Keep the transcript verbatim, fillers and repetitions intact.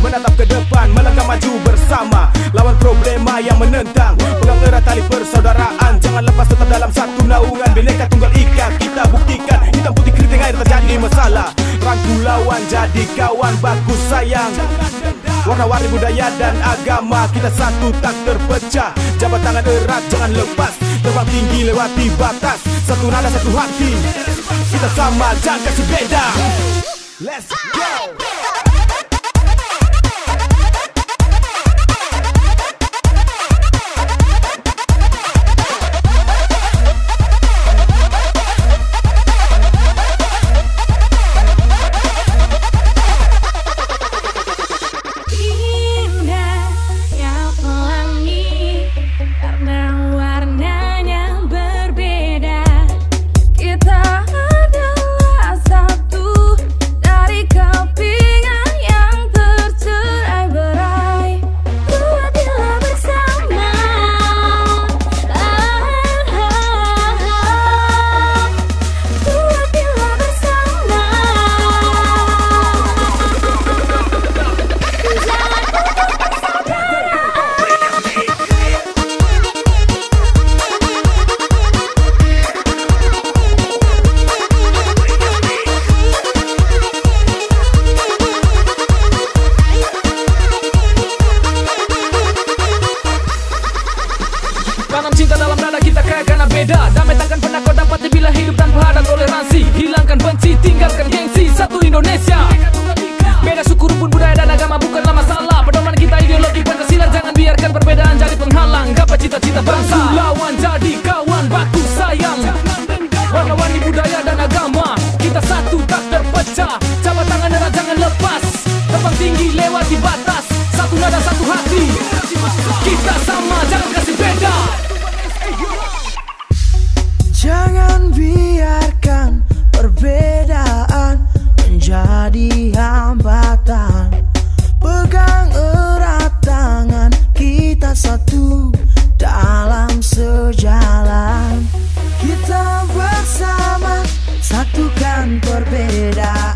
menatap ke depan, melangkah maju bersama, lawan problema yang menentang. Pegang erat tali persaudaraan, jangan lepas tetap dalam satu naungan. Bhinneka Tunggal Ika, kita buktikan hitam putih keriting air terjadi masalah. Rangkul lawan, jadi kawan, baku sayang. Warna-warni budaya dan agama, kita satu tak terpecah. Jabat tangan erat, jangan lepas, terbang tinggi lewati batas. Satu nada, satu hati, kita sama, jangan kasih beda. Let's go! Tanam cinta dalam dada kita kaya karena beda. Damai takkan pernah kau dapati bila hidup tanpa ada toleransi. Hilangkan benci, tinggalkan gengsi, satu Indonesia. Beda suku, rumpun, budaya dan agama bukanlah masalah. Pedoman kita ideologi Pancasila, jangan biarkan perbedaan jadi penghalang. Gapai cita-cita bangsa, lawan jadi kawan, baku sayang. Warna-warni budaya dan agama, kita satu tak terpecah. Jabat tangan erat, jangan lepas, terbang tinggi lewati batas. Satu nada, satu hati, kita sama, jangan kasih beda. Jangan biarkan perbedaan menjadi hambatan. Pegang erat tangan, kita satu dalam sejalan. Kita bersama, satukan perbedaan.